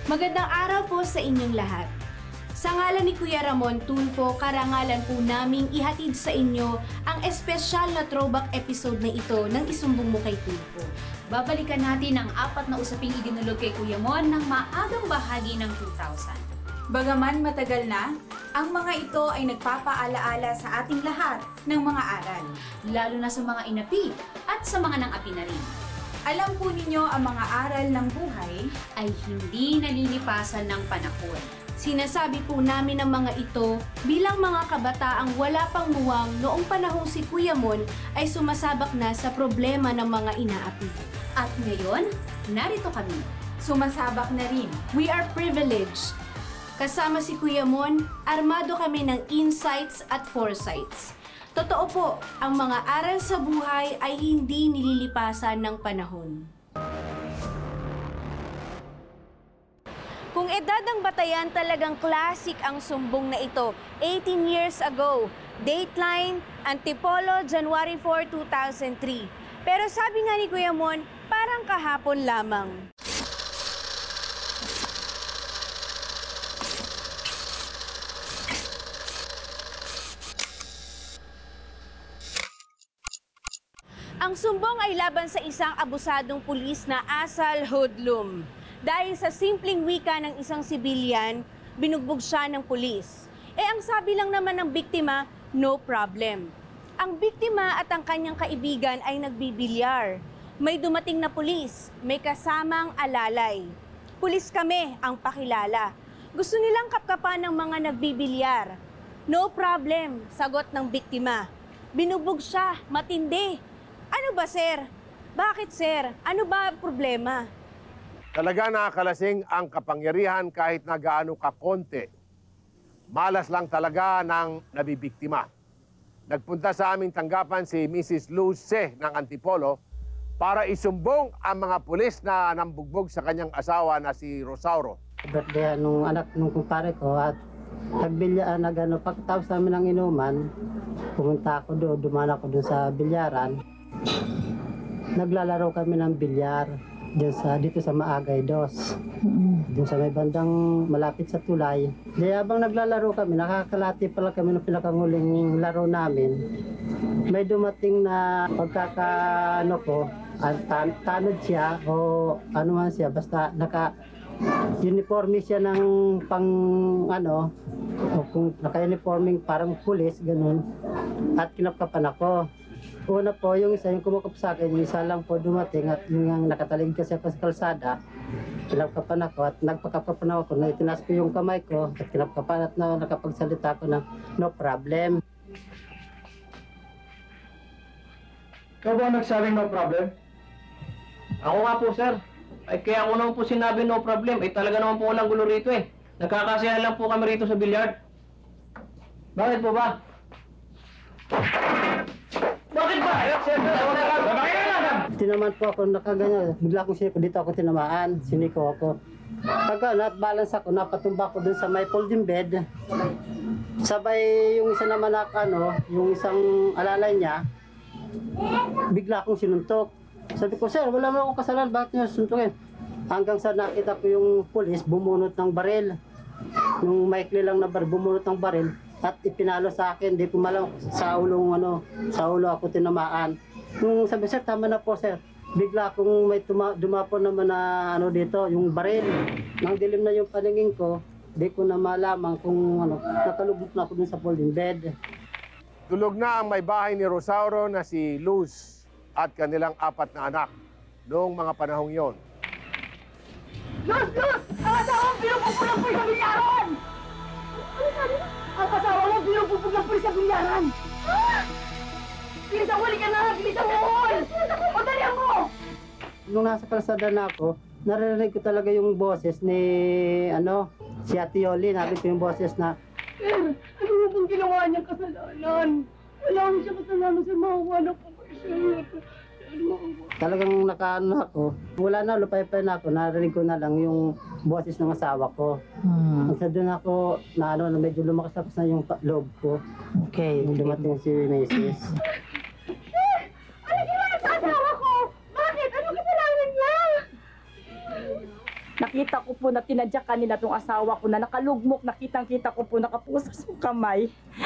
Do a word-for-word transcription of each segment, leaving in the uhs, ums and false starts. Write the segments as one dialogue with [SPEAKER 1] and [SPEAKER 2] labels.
[SPEAKER 1] Magandang araw po sa inyong lahat. Sa ngalan ni Kuya Ramon Tulfo, karangalan po naming ihatid sa inyo ang espesyal na throwback episode na ito ng Isumbong Mo Kay Tulfo.
[SPEAKER 2] Babalikan natin ang apat na usaping idinulog kay Kuya Mon ng maagang bahagi ng two thousand.
[SPEAKER 3] Bagaman matagal na, ang mga ito ay nagpapaalaala sa ating lahat ng mga aral.
[SPEAKER 2] Lalo na sa mga inapi at sa mga nang-api na rin.
[SPEAKER 3] Alam po ninyo ang mga aral ng buhay
[SPEAKER 2] ay hindi nalilipasan ng panahon.
[SPEAKER 1] Sinasabi po namin ang mga ito bilang mga kabataang wala pang muwang noong panahong si Kuya Mon ay sumasabak na sa problema ng mga inaapi.
[SPEAKER 2] At ngayon, narito kami.
[SPEAKER 3] Sumasabak na rin.
[SPEAKER 1] We are privileged. Kasama si Kuya Mon, armado kami ng insights at foresights. Totoo po, ang mga aral sa buhay ay hindi nililipasan ng panahon. Kung edad ang batayan, talagang classic ang sumbong na ito. eighteen years ago, Dateline, Antipolo, January four, two thousand three. Pero sabi nga ni Kuya Mon, parang kahapon lamang. Ang sumbong ay laban sa isang abusadong pulis na asal hoodlum. Dahil sa simpleng wika ng isang sibilyan, binugbog siya ng pulis. Eh ang sabi lang naman ng biktima, no problem. Ang biktima at ang kanyang kaibigan ay nagbibilyar. May dumating na pulis, may kasamang alalay. Pulis kami ang pakilala. Gusto nilang kapkapan ng mga nagbibilyar. No problem, sagot ng biktima. Binugbog siya, matindi. Ano ba, sir? Bakit, sir? Ano ba ang problema?
[SPEAKER 4] Talaga nakakalasing ang kapangyarihan kahit na gaano kakonti. Malas lang talaga ng nabibiktima. Nagpunta sa aming tanggapan si Missus Luce ng Antipolo para isumbong ang mga pulis na nambugbog sa kanyang asawa na si Rosauro.
[SPEAKER 5] Birthday nung anak nung kumpare ko at nagbilya, nag, ano, pagkatapos namin ng inuman, pumunta ako doon, dumaan ako doon sa bilyaran. Naglalaro kami ng bilyar dyan sa, dito sa Maagay Dos. Doon sa may bandang malapit sa tulay. Di habang naglalaro kami, nakakalati pala kami ng pinakanguling laro namin. May dumating na pagkakaano ko, tan tanod siya o ano man siya, basta naka uniforme siya ng pang ano, o kung naka-uniforming parang pulis, ganun. At kinapkapan ako. Una po, yung isa yung kumukap sa akin, yung isa lang po dumating at yung nakatalig kasi ako sa kalsada, kinapkapan ako at nagpakapapan ako na itinas ko yung kamay ko at kinapkapan at na, nakapagsalita ako ng no problem.
[SPEAKER 6] Ikaw ba nagsabing no problem? Ako nga po, sir. Ay, kaya ako naman po sinabi no problem. Eh, talaga naman po walang gulo rito eh. Nagkakasiyahan lang po kami rito sa billiard. Bakit po ba? Bakit ba?
[SPEAKER 5] Tinaman po ako, nakaganyan. Bigla akong siniko, dito ako tinamaan. Siniko ako. Pagka nat-balance ako, napatumba ko dun sa may folding bed. Sabay yung isa naman na ano, yung isang alalay niya, bigla akong sinuntok. Sabi ko, sir, wala mo akong kasalanan, bakit niyo suntukin? Hanggang sa nakita ko yung pulis, bumunot ng baril. Nung maikli lang na baril, bumunot ng baril. At ipinalo sa akin, di ko malam sa ulong ano, sa ulo ako tinamaan. Nung sabi, sir, tama na po, sir. Bigla akong may tuma, dumapo naman na ano dito, yung baril. Nang dilim na yung paningin ko, di ko na malaman kung ano, nakalubog na ako dun sa folding bed.
[SPEAKER 4] Tulog na ang may bahay ni Rosauro na si Luz at kanilang apat na anak noong mga panahong yon.
[SPEAKER 7] Luz! Luz! Ang asawa mo pinupupulong po sa bilyaran! Ano sabi mo? Ang asawa mo pinupupulong po sa bilyaran! Ah! Bilisan mo! Halika na! Bilisan mo! O, dalihan mo!
[SPEAKER 5] Nung nasa kalsada na ako, naririnig ko talaga yung boses ni, ano, si Ate Yoli. Narinig ko yung boses na,
[SPEAKER 7] Sir, ano mo pong ginawa niyang kasalanan? Wala ko siya kasalanan sa mga anak ko, sir.
[SPEAKER 5] talagang nakaano ako. Wala na, lupay-pay na ako. Narinig ko na lang yung boses ng asawa ko.
[SPEAKER 8] Hmm.
[SPEAKER 5] At sa doon ako, na ano, medyo lumakas tapos na yung pa- loob ko.
[SPEAKER 8] Okay.
[SPEAKER 5] Yung dumating si Macy's.
[SPEAKER 7] Sir! Ano ginawa sa asawa ko? Bakit? Ano kasalanan niya? Nakita ko po na tinadyakan nila tong asawa ko na nakalugmok, nakitang-kita ko po nakapusas yung kamay.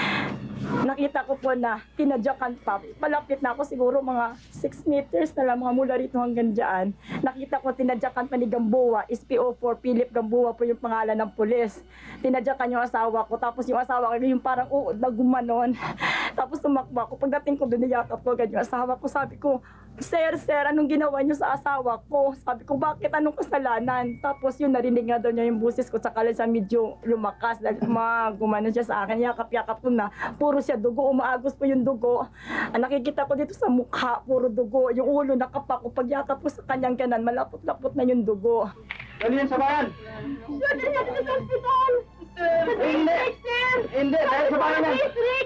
[SPEAKER 7] Nakita ko po na tinadyakan pa. Malapit na ako siguro mga six meters na lang mga mula rito hanggang dyan. Nakita ko tinadyakan pa ni Gamboa, S P O four, Philip Gamboa po yung pangalan ng pulis. Tinadyakan yung asawa ko, tapos yung asawa ko yung parang uod na gumanon. Tapos tumakbo ako. Pagdating ko doon, niyakap ko agad yung asawa ko. Sabi ko, Sir, sir, anong ginawa niyo sa asawa ko? Sabi ko, bakit? Anong kasalanan? Tapos yun, narinig nga daw niya yung busis ko. Saka lang siya medyo lumakas. Dahil gumano siya sa akin. Yakap-yakap ko na. Puro siya dugo. Umaagos po yung dugo. Ang nakikita ko dito sa mukha, puro dugo. Yung ulo nakapak ko. Pag yakap ko sa kanyang kanan, malapot-lapot na yung dugo.
[SPEAKER 6] Dali yan sa bayan!
[SPEAKER 7] Dali natin sa hospital!
[SPEAKER 6] Hindi! Hindi! Dahil sa bayan yan!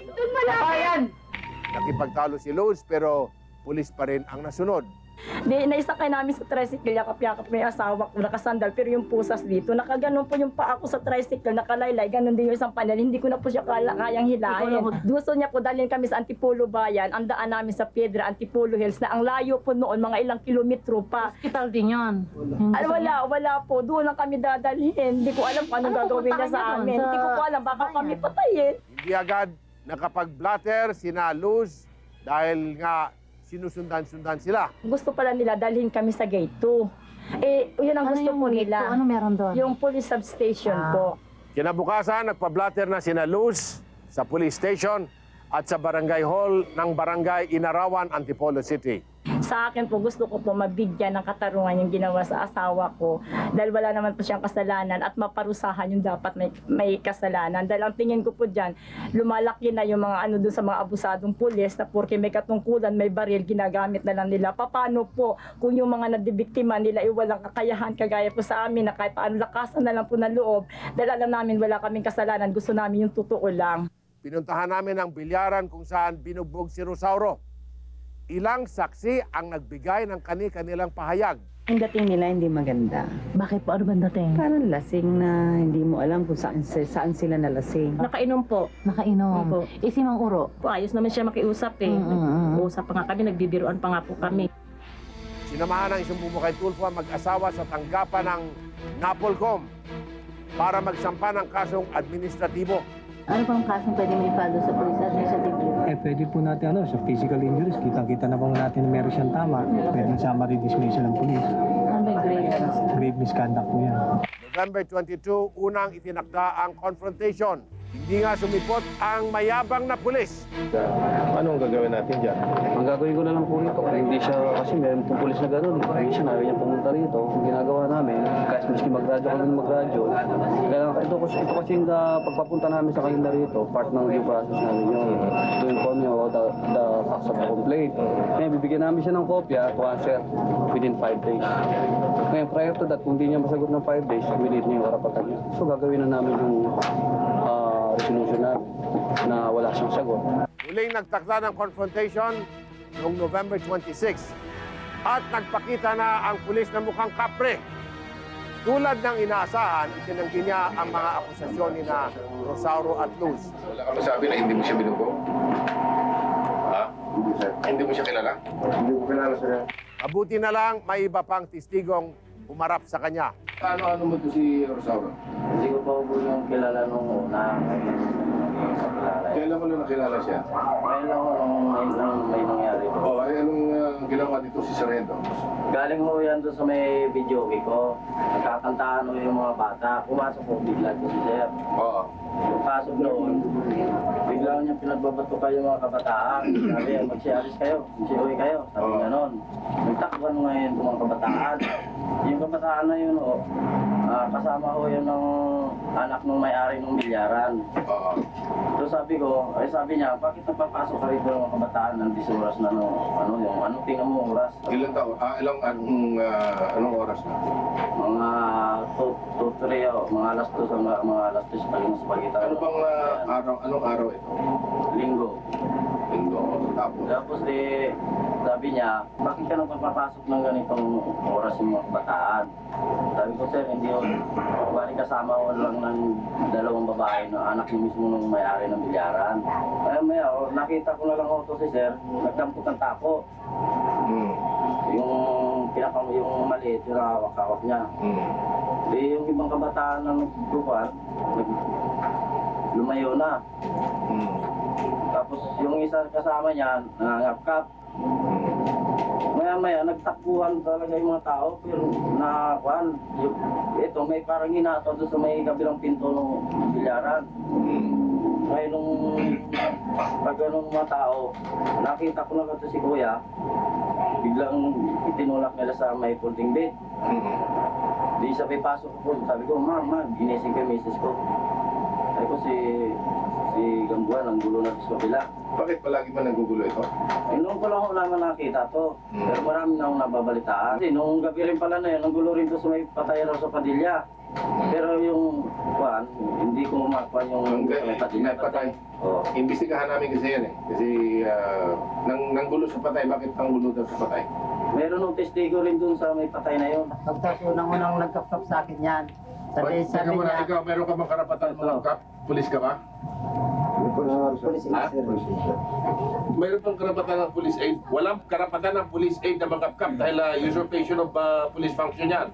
[SPEAKER 6] Sa bayan!
[SPEAKER 4] Nakipagtalo si Luz pero pulis pa rin ang nasunod.
[SPEAKER 7] Di, naisakay namin sa tricycle, yakap-yakap may asawa ko, nakasandal, pero yung pusas dito, nakaganon po yung paa ko sa tricycle, nakalaylay, ganon din yung isang panel, hindi ko na po siya kala, kayang hilahin. Gusto niya po dalhin kami sa Antipolo Bayan, ang daan namin sa Piedra, Antipolo Hills, na ang layo po noon, mga ilang kilometro pa.
[SPEAKER 8] Hospital din yun.
[SPEAKER 7] Ay, wala, wala po, doon lang kami dadalhin. Hindi ko alam kung anong
[SPEAKER 8] Ano
[SPEAKER 7] gagawin niya sa
[SPEAKER 8] pupuntahan niya
[SPEAKER 7] amin.
[SPEAKER 8] doon?
[SPEAKER 7] Hindi ko
[SPEAKER 8] Sa
[SPEAKER 7] po alam, baka
[SPEAKER 8] bayan?
[SPEAKER 7] kami patayin.
[SPEAKER 4] Hindi agad nakapag-blatter sina Luz dahil nga sinusundan-sundan sila.
[SPEAKER 7] Gusto pala nila dalhin kami sa gate two. Eh, yun ang
[SPEAKER 8] Ano
[SPEAKER 7] gusto
[SPEAKER 8] yung
[SPEAKER 7] po
[SPEAKER 8] gate
[SPEAKER 7] nila.
[SPEAKER 8] two? Ano meron doon?
[SPEAKER 7] Yung police substation
[SPEAKER 8] Ah.
[SPEAKER 7] po.
[SPEAKER 4] Kinabukasan, nagpa-blatter na sina Luz sa police station at sa barangay hall ng barangay Inarawan, Antipolo City.
[SPEAKER 7] Sa akin po, gusto ko po mabigyan ng katarungan yung ginawa sa asawa ko dahil wala naman po siyang kasalanan at maparusahan yung dapat may, may kasalanan. Dahil ang tingin ko po dyan, lumalaki na yung mga ano doon sa mga abusadong pulis na porke may katungkulan, may baril, ginagamit na lang nila. Paano po kung yung mga nadibiktima nila ay walang kakayahan kagaya po sa amin na kahit paano lakasan na lang po ng loob dahil alam namin wala kaming kasalanan, gusto namin yung totoo lang.
[SPEAKER 4] Pinuntahan namin ang bilyaran kung saan binugbog si Rosauro. Ilang saksi ang nagbigay ng kani-kanilang pahayag.
[SPEAKER 9] Ang dating nila hindi maganda.
[SPEAKER 8] Bakit po? Ano ba dating?
[SPEAKER 9] Parang lasing na hindi mo alam kung saan, saan sila nalasing.
[SPEAKER 7] Nakainom po.
[SPEAKER 8] Nakainom.
[SPEAKER 7] Opo.
[SPEAKER 8] Eh, si Mang Uro?
[SPEAKER 7] Po, ayos naman siya makiusap eh.
[SPEAKER 8] Mm, mm, mm.
[SPEAKER 7] Usap pa nga kami, nagbibiruan pa nga po kami.
[SPEAKER 4] Sinamahan ng isang bumukay Tulfo ang mag-asawa sa tanggapan ng Napolcom para magsampa ng kasong administratibo.
[SPEAKER 8] Ano bang kasong pwede may follow sa police administrative?
[SPEAKER 6] Eh, pwede po natin ano, sa physical injuries, kita-kita na po natin na meron siyang tama. Pwede summary dismissal ng police.
[SPEAKER 8] Ano ba yung grade?
[SPEAKER 6] Grave misconduct po yan.
[SPEAKER 4] November twenty-two, unang itinakda ang confrontation. Hindi nga sumipot ang mayabang na pulis.
[SPEAKER 10] Anong gagawin natin dyan?
[SPEAKER 11] Ang gagawin ko na lang po rito, kung hindi siya, kasi meron pong pulis na gano'n. Hindi siya namin niya pumunta rito. Ang ginagawa namin, kahit miski mag-radyo kami mag-radyo. Kaya ito, ito kasi yung uh, pagpapunta namin sa kanila rito, part ng due process namin yun. To inform you about the, the facts of the complaint. Ngayon, bibigyan namin siya ng kopya to answer within five days. Ngayon, prior to that, kung hindi niya masagot ng five days, willit niya yung karapatan niya. So, gagawin na namin yung uh, resolution na, na wala siyang sagot.
[SPEAKER 4] Muling nagtakda ng confrontation noong November twenty-six at nagpakita na ang pulis na mukhang kapre. Tulad ng inaasahan, itinanggi niya ang mga akusasyon ni na Rosauro at Luz.
[SPEAKER 10] Wala ka masabi na hindi mo siya binugo? Ha? Hindi, sir. Hindi mo siya kilala? Hindi ko kilala, sir.
[SPEAKER 4] Mabuti na lang, may iba pang testigong umarap sa kanya.
[SPEAKER 10] Ano-ano mo to si Rosauro?
[SPEAKER 11] Hindi ko pa po yung kilala nung una. Sa kilala.
[SPEAKER 10] Kailan mo lang nakilala siya?
[SPEAKER 11] Ngayon lang nung may, nang may nangyari po.
[SPEAKER 10] Oh, ay anong uh, ginawa dito si Sargento?
[SPEAKER 11] Galing ho yan doon sa may video ko. Nagkakantaan ho yung mga bata. Pumasok po bigla doon si Sir.
[SPEAKER 10] Oo.
[SPEAKER 11] Yung pasok noon, bigla niya pinagbabato kayo mga kabataan. Sabi, magsialis kayo, magsiuwi kayo. Sabi
[SPEAKER 10] Oo.
[SPEAKER 11] niya noon. Nagtakban ngayon itong mga kabataan. Yung kabataan na yun ho, ah, kasama ho yun ng anak ng may-ari ng bilyaran.
[SPEAKER 10] Oo.
[SPEAKER 11] So sabi ko, ay sabi niya, bakit napapasok ka rito ng mga kabataan ng disang oras na no, ano yung, ano tingnan mo oras?
[SPEAKER 10] Ilan taon? Ah, ilang anong, uh, anong oras na?
[SPEAKER 11] Mga two, two, three, oh, mga alas dos, mga, mga alas dos pa yung sa pagitan.
[SPEAKER 10] Ano bang uh, araw, anong araw ito?
[SPEAKER 11] Linggo.
[SPEAKER 10] Linggo. Tapos?
[SPEAKER 11] Tapos di, sabi niya, bakit ka nang papapasok ng ganitong oras yung mga kabataan? Sabi ko, sir, hindi yun. Bali kasama ko lang ng dalawang babae na anak niya mismo nung may-ari ng bilyaran. Kaya maya, oh, nakita ko na lang ako to si sir, nagdampot ng tako.
[SPEAKER 10] Hmm.
[SPEAKER 11] Yung
[SPEAKER 12] pinakang yung maliit, yung hawak-hawak niya.
[SPEAKER 10] Hmm.
[SPEAKER 12] Eh, yung ibang kabataan na nagbubuhan, nag lumayo na.
[SPEAKER 10] Hmm.
[SPEAKER 12] Tapos yung isa kasama niya, nangangap-kap. Maya-maya, nagtakbuhan talaga yung mga tao, pero nakakuan. Ito, may parang hinato doon sa may kabilang pinto ng bilyaran. Ngayon, nung pag ganun mga tao, nakita ko na ito si Kuya, biglang itinulak nila sa may folding bed. Di sabi pasok ko, sabi ko, ma'am, ma'am, ginising ko yung misis ko. Sabi ko si, si Gambuan, ang gulo na sa kabila.
[SPEAKER 10] Bakit palagi man nagugulo ito?
[SPEAKER 12] Eh, noong ko lang ako naman nakita to. Pero marami na akong nababalitaan. Kasi noong gabi rin pala na yun, ang gulo rin to sa may patay raw sa Padilla. Pero yung, kuhan, hindi ko makuha yung sa may Padilla.
[SPEAKER 10] May patay.
[SPEAKER 12] Oo.
[SPEAKER 10] Imbestigahan namin kasi yan eh. Kasi uh, nang, nanggulo sa patay, bakit nanggulo daw sa patay?
[SPEAKER 12] Meron nung testigo rin dun sa may patay na yun.
[SPEAKER 5] Pagkas unang-unang nagkapkap sa akin yan. Sabi,
[SPEAKER 10] Teka
[SPEAKER 5] sabi
[SPEAKER 10] muna,
[SPEAKER 5] niya,
[SPEAKER 10] ikaw, meron ka bang karapatan magkap? Pulis ka ba?
[SPEAKER 5] police
[SPEAKER 10] Ha?
[SPEAKER 5] officer.
[SPEAKER 10] Mayroon pang karapatan ng police aid. Walang karapatan ng police aid na magkapkap dahil uh, usurpation of uh, police function yan.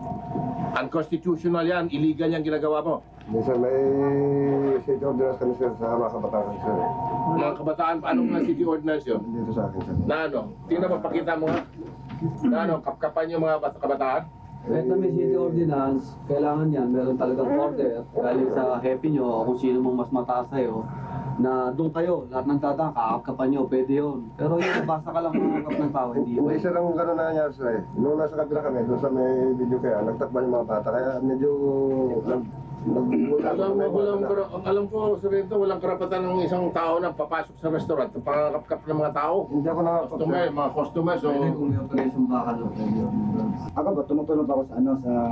[SPEAKER 10] Unconstitutional yan, illegal yan ginagawa mo.
[SPEAKER 13] Minsan may city ordinance kami sir sa mga kabataan sir.
[SPEAKER 10] Mga kabataan, anong na city ordinance yun?
[SPEAKER 13] Dito sa akin sir.
[SPEAKER 10] Na ano? Tingnan mo, pakita mo nga. Na ano, kapkapan yung mga bat- kabataan?
[SPEAKER 11] Kahit na may city ordinance, kailangan yan, meron talagang order galing sa hepe nyo o kung sino mong mas mataas sa'yo na doon kayo, lahat ng tatang, kakakapan nyo, pwede yun. Pero yung basta ka lang makakap ng tao, hindi
[SPEAKER 13] Hindi
[SPEAKER 11] pwede.
[SPEAKER 13] sir ang gano'n na nangyari sir eh. Noong nasa kabila kami, doon sa may video kaya, nagtakban yung mga bata. Kaya medyo nag...
[SPEAKER 10] Alam mo, walang, alam ko, Sir Rento, walang karapatan ng isang tao na papasok sa restaurant, pangakapkap ng mga tao.
[SPEAKER 13] Hindi ako nakakap
[SPEAKER 10] Customer, mga customers, so...
[SPEAKER 11] Pwede kung may operation baka doon, pwede yun.
[SPEAKER 14] Ako ba, tumutulong ako sa ano, sa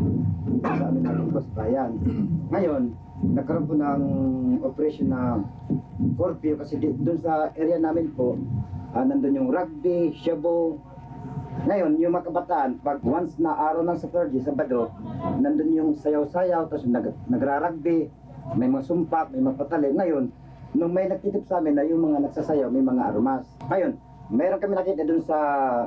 [SPEAKER 14] sa amin natin po, sa bayan. Ngayon, nagkaroon po ng operation na curfew kasi di, doon sa area namin po, ah, nandun yung rugby, shabu. Ngayon, yung mga kabataan, pag once na araw ng Saturday, Sabado, nandun yung sayaw-sayaw, tapos nag, nagra-rugby, may mga sumpak, may mga patali. Ngayon, nung may nagtitip sa amin na yung mga nagsasayaw, may mga aromas. Ngayon, mayroon kami nakita dun sa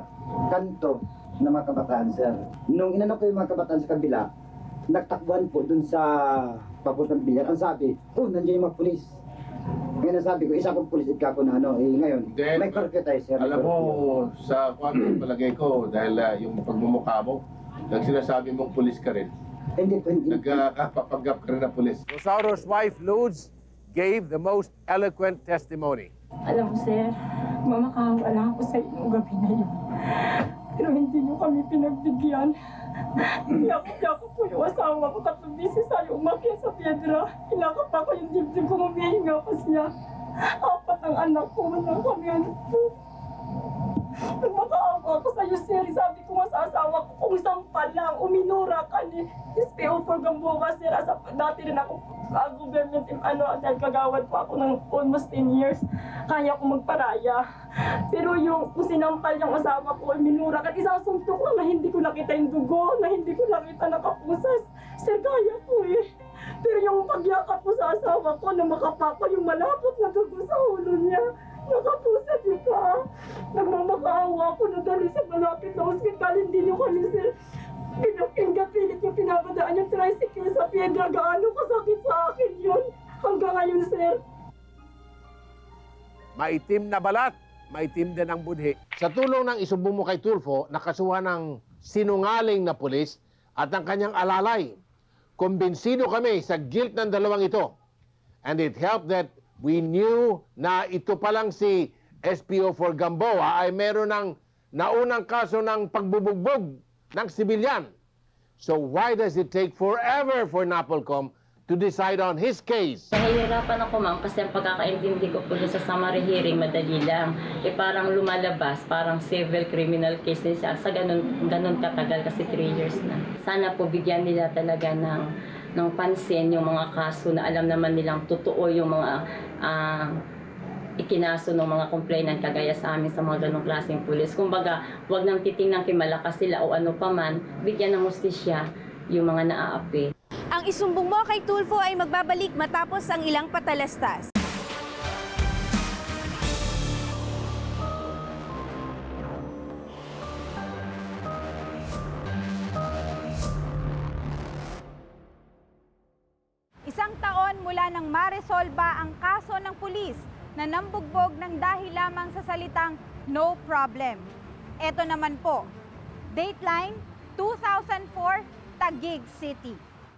[SPEAKER 14] kanto ng mga kabataan, sir. Nung inano ko yung mga kabataan sa kabila, nagtakbuhan po dun sa papuntang bilyar. Ang sabi, oh, nandiyan yung mga pulis. Ngayon nasabi ko, isa kong pulis, ikaw ko na ano. Eh, ngayon,
[SPEAKER 10] Then,
[SPEAKER 14] may curfew tayo, sir.
[SPEAKER 10] alam mo, sa kwan, palagay ko, dahil uh, yung pagmumukha mo, nang sinasabi mong pulis ka rin,
[SPEAKER 14] hindi, hindi.
[SPEAKER 10] nagkakapapanggap ka rin na pulis.
[SPEAKER 4] Rosauro's wife, Lourdes, gave the most eloquent testimony.
[SPEAKER 7] Alam mo, sir, mamakawa lang ako sa inyong gabi na yun. Pero hindi niyo kami pinagbigyan. Iyak-iyak po yung asawa ko katabi si Sayo umakyat sa piedra. Inakap ako yung dibdib ko, humihinga pa siya. Apat ang anak ko, walang kami anak ko. Nung makaawa ako sa'yo, sir, sabi ko nga sa asawa ko, kung isang pa lang, uminura ka ni S P O for Gamboa, sir. Asa, dati rin ako uh, government, ano, dahil kagawad po ako ng almost ten years. Kaya ko magparaya. Pero yung kung sinampal yung asawa ko, minura ka, isang suntok ko na hindi ko nakita yung dugo, na hindi ko nakita nakapusas. Sir, kaya ko eh. Pero yung pagyakap ko sa asawa ko, na makapako yung malapot na dugo sa ulo niya. Nakapusat yung pa. Nagmamakaawa ako na dali sa malapit na hospital, hindi niyo kami, sir. Pinapingat-pilit yung pinabadaan yung tricycle sa piedra. Gaano kasakit sa akin yun. Hanggang ngayon, sir.
[SPEAKER 4] Maitim na balat, maitim din ang budhi. Sa tulong ng isumbong mo kay Tulfo, nakasuhan ng sinungaling na pulis at ang kanyang alalay. Kumbinsido kami sa guilt ng dalawang ito. And it helped that we knew na ito palang si S P O for Gamboa ay meron ng naunang kaso ng pagbubugbog ng sibilyan. So why does it take forever for NAPOLCOM to decide on his case?
[SPEAKER 15] Nahihirapan ako, ma'am, kasi ang pagkakaintindi ko po dun sa summary hearing, madali lang. Eh parang lumalabas, parang civil criminal case din siya. Sa ganun, ganun katagal kasi three years na. Sana po bigyan nila talaga ng, ng pansin yung mga kaso na alam naman nilang totoo yung mga uh, ikinaso ng mga complainant kagaya sa amin sa mga ganong klaseng pulis. Kumbaga, huwag nang titingnan kay malakas sila o ano pa man, bigyan ng hustisya yung mga naaapi.
[SPEAKER 1] Ang isumbong mo kay Tulfo ay magbabalik matapos ang ilang patalastas.
[SPEAKER 3] taon mula nang maresolba ang kaso ng pulis na nambugbog ng dahil lamang sa salitang no problem. Ito naman po, Dateline two thousand four, Taguig City.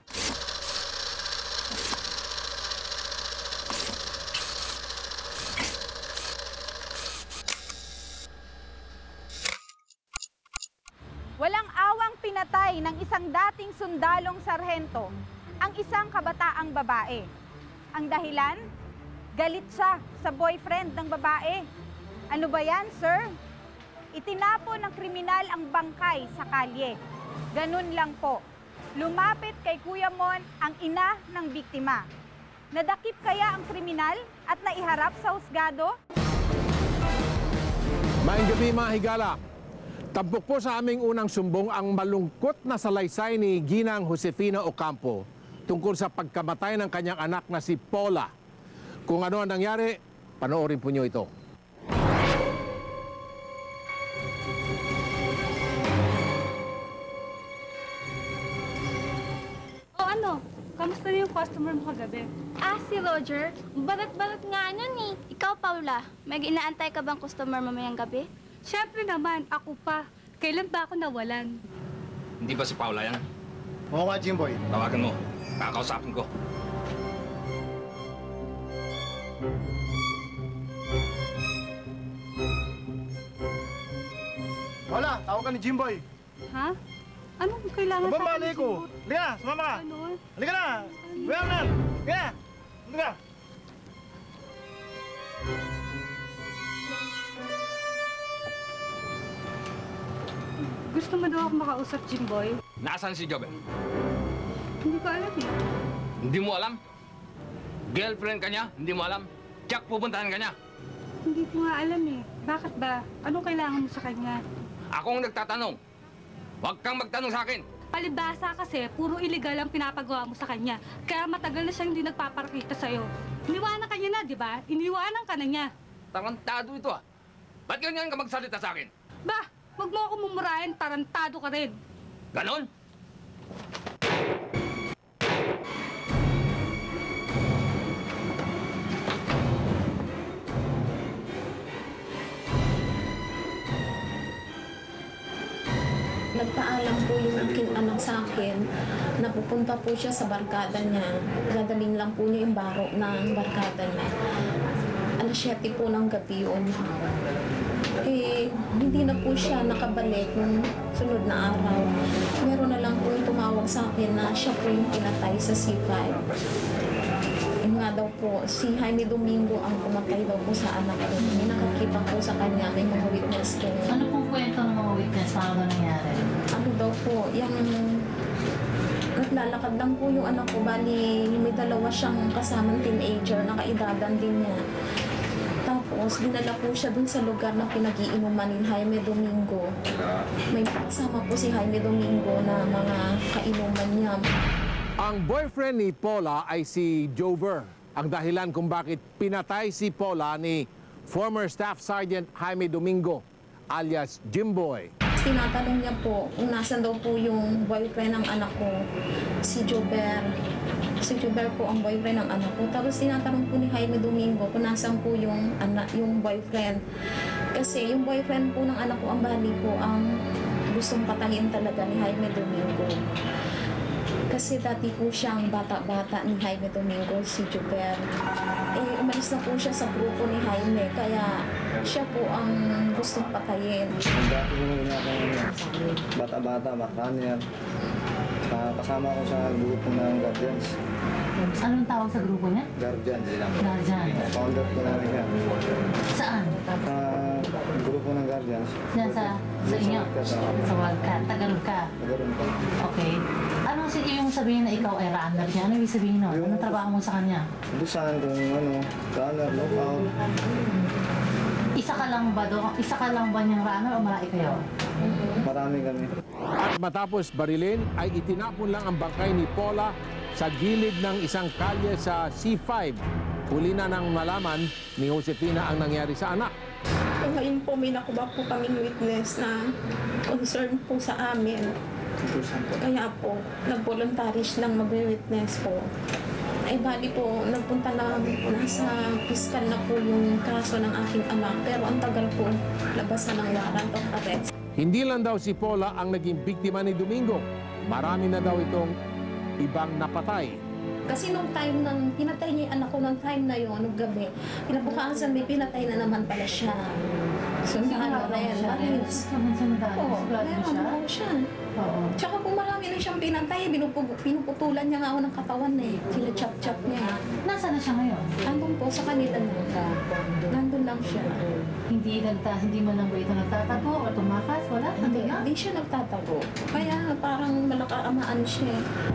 [SPEAKER 3] Walang awang pinatay ng isang dating sundalong sarhento ang isang kabataang babae. Ang dahilan? Galit siya sa boyfriend ng babae. Ano ba yan, sir? Itinapon ng kriminal ang bangkay sa kalye. Ganun lang po. Lumapit kay Kuya Mon ang ina ng biktima. Nadakip kaya ang kriminal at naiharap sa husgado?
[SPEAKER 4] Maayong gabi mga higala. Tampok po sa aming unang sumbong ang malungkot na salaysay ni Ginang Josefina Ocampo tungkol sa pagkamatay ng kanyang anak na si Paula. Kung ano ang nangyari, panoorin po niyo ito.
[SPEAKER 16] O ano? Kamusta na yung customer mo kagabi?
[SPEAKER 17] Ah, si Roger? Barat-barat nga nun eh. Ikaw, Paula, may inaantay ka bang customer mamayang gabi?
[SPEAKER 16] Siyempre naman, ako pa. Kailan ba ako nawalan?
[SPEAKER 18] Hindi ba si Paula yan?
[SPEAKER 19] Oo nga, Jimboy.
[SPEAKER 18] Tawagan mo. Kakausapin ko.
[SPEAKER 19] Paula, tawag ka ni Jimboy.
[SPEAKER 16] Ha? Anong kailangan
[SPEAKER 19] Aba,
[SPEAKER 16] sa akin,
[SPEAKER 19] mali ko.
[SPEAKER 16] Jimbo?
[SPEAKER 19] Halika na, sumama ka.
[SPEAKER 16] Ano?
[SPEAKER 19] Halika na. Kuya Arnel, halika na. Halika.
[SPEAKER 16] Gusto mo daw ako makausap, Jimboy?
[SPEAKER 18] Nasaan si Jobel?
[SPEAKER 16] Hindi ko alam eh.
[SPEAKER 18] Hindi mo alam? Girlfriend ka niya? Hindi mo alam? Tsak pupuntahan ka niya?
[SPEAKER 16] Hindi ko nga alam eh. Bakit ba? Anong kailangan mo sa kanya?
[SPEAKER 18] Akong nagtatanong. Huwag kang magtanong sa akin.
[SPEAKER 16] Palibhasa kasi, puro illegal ang pinapagawa mo sa kanya. Kaya matagal na siyang hindi nagpaparakita sa'yo. Iniwanan ka niya na, di ba? Iniwanan ka na niya.
[SPEAKER 18] Tarantado ito ah. Ba't ganyan ka magsalita sa akin?
[SPEAKER 16] Ba, huwag mo ako mumurahin, tarantado ka rin.
[SPEAKER 18] Ganon?
[SPEAKER 20] Nagpaalam po yung aking anak sa akin na pupunta po siya sa barkada niya. Gagaling lang po niya yung baro ng barkada niya. alas siyete po ng gabi yun. Eh, hindi na po siya nakabalik nung sunod na araw. Meron na lang po yung tumawag sa akin na siya po yung pinatay sa C five. Yun nga daw po, si Jaime Domingo ang pumatay daw po sa anak ko. May nakakita po sa kanya, may mga witness ko.
[SPEAKER 8] Ano pong kwento ng mga witness? Paano nangyari?
[SPEAKER 20] Ano daw po, yung naglalakad lang po yung anak ko. Bali, may dalawa siyang kasamang teenager, nakaidadan din niya. Tapos, dinala po siya dun sa lugar na pinag-iinuman ni Jaime Domingo. May kasama po si Jaime Domingo na mga kainuman niya.
[SPEAKER 4] Ang boyfriend ni Paula ay si Jover. Ang dahilan kung bakit pinatay si Paula ni former Staff Sergeant Jaime Domingo, alias Jimboy.
[SPEAKER 20] Tinatanong niya po kung nasan daw po yung boyfriend ng anak ko, si Jover. Si Jover po ang boyfriend ng anak ko. Tapos tinatanong po ni Jaime Domingo kung nasan po yung, anak, yung boyfriend. Kasi yung boyfriend po ng anak ko, ang bali po, ang gustong patayin talaga ni Jaime Domingo. Kasi dati po siyang bata-bata ni Jaime Domingo, si Jover. Eh, umalis na po siya sa grupo ni Jaime, kaya siya po ang gustong patayin.
[SPEAKER 14] Ang dati ko nung bata-bata, makaner. Kasama ko sa grupo ng Guardians.
[SPEAKER 8] Anong tawag sa grupo niya?
[SPEAKER 14] Guardians.
[SPEAKER 8] Guardians.
[SPEAKER 14] Founder ko namin yan.
[SPEAKER 8] Saan?
[SPEAKER 14] Uh, grupo ng Guardians.
[SPEAKER 8] Diyan sa, sa inyo? Sa Wildcat. Tagalog ka?
[SPEAKER 14] Tagalog ka.
[SPEAKER 8] Okay. Anong si yung sabihin na ikaw ay runner niya? Ano yung sabihin nun? Anong trabaho mo sa kanya?
[SPEAKER 14] Busan kung ano, runner, lookout.
[SPEAKER 8] Isa ka lang ba doon? Isa ka lang ba niyang runner o marami kayo?
[SPEAKER 14] Marami kami.
[SPEAKER 4] At matapos barilin ay itinapon lang ang bangkay ni Paula sa gilid ng isang kalye sa C five. Huli na nang malaman ni Josefina ang nangyari sa anak.
[SPEAKER 20] Ngayon po may nakuha po kaming witness na concern po sa amin. Kaya po, nag-voluntary lang mag-witness po. Ay bali po, nagpunta na, nasa piskal na po yung kaso ng aking anak. Pero ang tagal po, labasan ng warrant of arrest.
[SPEAKER 4] Hindi lang daw si Paula ang naging biktima ni Domingo. Marami na daw itong ibang napatay.
[SPEAKER 20] Kasi nung time nang pinatay niya yung anak ko, nung time na yun, nung gabi, pinabukasan may pinatay na naman pala siya. So, ano na yan, marins. Oo, meron ako siya. Tsaka kung marami na siyang pinatay, binupug- pinuputulan niya nga ako ng katawan eh. Sinachop-chop niya.
[SPEAKER 8] Nasaan na siya ngayon?
[SPEAKER 20] Andun po, sa kanila lang. Nandun lang siya.
[SPEAKER 8] Hindi nagta, hindi man lang ba ito nagtatago o tumakas? Wala?
[SPEAKER 20] Hindi,
[SPEAKER 8] na?
[SPEAKER 20] hindi siya nagtatago. Kaya parang malakaamaan siya.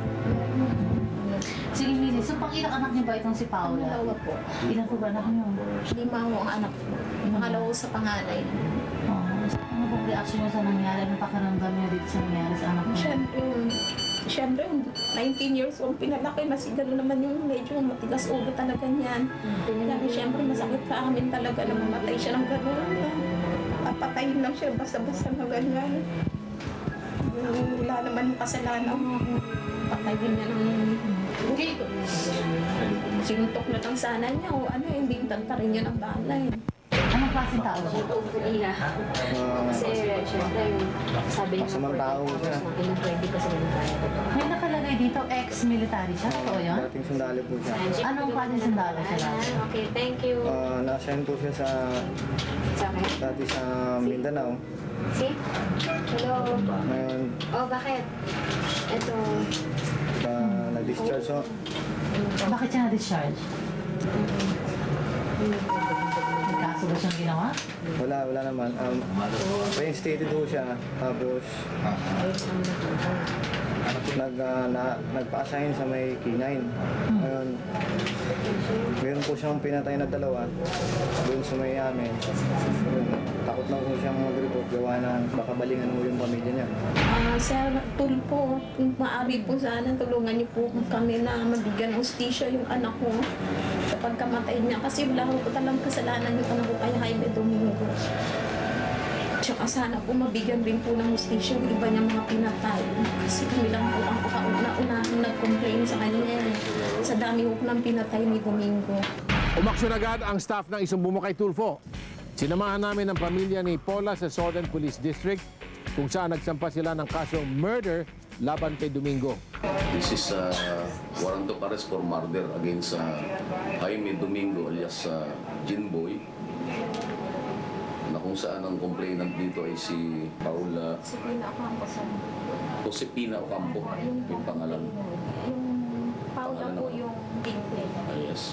[SPEAKER 8] Sige, Mili. So, pang ilang anak niyo ba itong si Paula?
[SPEAKER 20] Dalawa po.
[SPEAKER 8] Ilan po ba anak niyo?
[SPEAKER 20] Lima ho ang anak ko. Pangalawa sa panganay.
[SPEAKER 8] Oh, ano pong reaction niyo sa nangyari? Anong pakiramdam niyo dito sa nangyari sa anak niyo?
[SPEAKER 20] Siyempre, siyempre, nineteen years old, pinalaki na si gano'n naman yung medyo matigas ulo talaga niyan. Kaya siyempre, masakit sa amin talaga na mamatay siya ng gano'n. Papatayin lang siya basta-basta na ganyan. Wala naman yung kasalanan. Patayin niya ng... Okay. Sinuntok na lang sana niya o ano, hindi tantarin niya ng balay.
[SPEAKER 8] Anong klaseng tao siya?
[SPEAKER 17] Iya. Kasi, syempre, sabi niya
[SPEAKER 14] Masamang tao siya.
[SPEAKER 17] pwede kasi ganun tayo.
[SPEAKER 8] May nakalagay dito, ex-military siya. Totoo yun?
[SPEAKER 14] Dating sundalo po siya.
[SPEAKER 8] Anong klaseng sundalo siya?
[SPEAKER 17] Okay, thank you.
[SPEAKER 14] Uh, na-assign po siya sa...
[SPEAKER 17] Sa akin?
[SPEAKER 14] Dati sa Mindanao.
[SPEAKER 17] Si? Hello?
[SPEAKER 14] Ngayon,
[SPEAKER 17] Oh, bakit? Ito.
[SPEAKER 14] uh, na-discharge so,
[SPEAKER 8] Bakit siya na-discharge? May kaso ba siyang ginawa?
[SPEAKER 14] wala, wala naman. Um, reinstated po siya. Tapos, nag, uh, na, nagpa-assign sa may K nine. Ngayon, meron po siyang pinatay na dalawa doon sa may amin. Ngayon, takot lang po siyang mag-report gawa na baka balingan mo yung pamilya niya.
[SPEAKER 20] Ah, Sir Tulpo, kung maaari po sana, tulungan niyo po kami na mabigyan ng hustisya yung anak ko sa pagkamatay niya. Kasi wala ko talagang kasalanan yung anak ko kay Jaime Domingo. Tsaka sana po mabigyan rin po ng hustisya yung iba niyang mga pinatay. Kasi kami lang po ang kauna-unahang nag-complain sa kanya eh. Sa dami ko ng pinatay ni Domingo.
[SPEAKER 4] Umaksyon agad ang staff ng Isumbumo kay Tulfo. Sinamahan namin ang pamilya ni Paula sa Southern Police District kung saan nagsampa sila ng kasong murder laban kay Domingo.
[SPEAKER 21] This is a warrant of arrest for murder against uh, Jaime Domingo alias uh, Jinboy, na kung saan ang complainant dito ay si Paula
[SPEAKER 20] Josepina Ocampo.
[SPEAKER 21] Josepina Ocampo, yung pangalan.
[SPEAKER 20] Yung Paula po yung pinplay.
[SPEAKER 21] Ah, yes.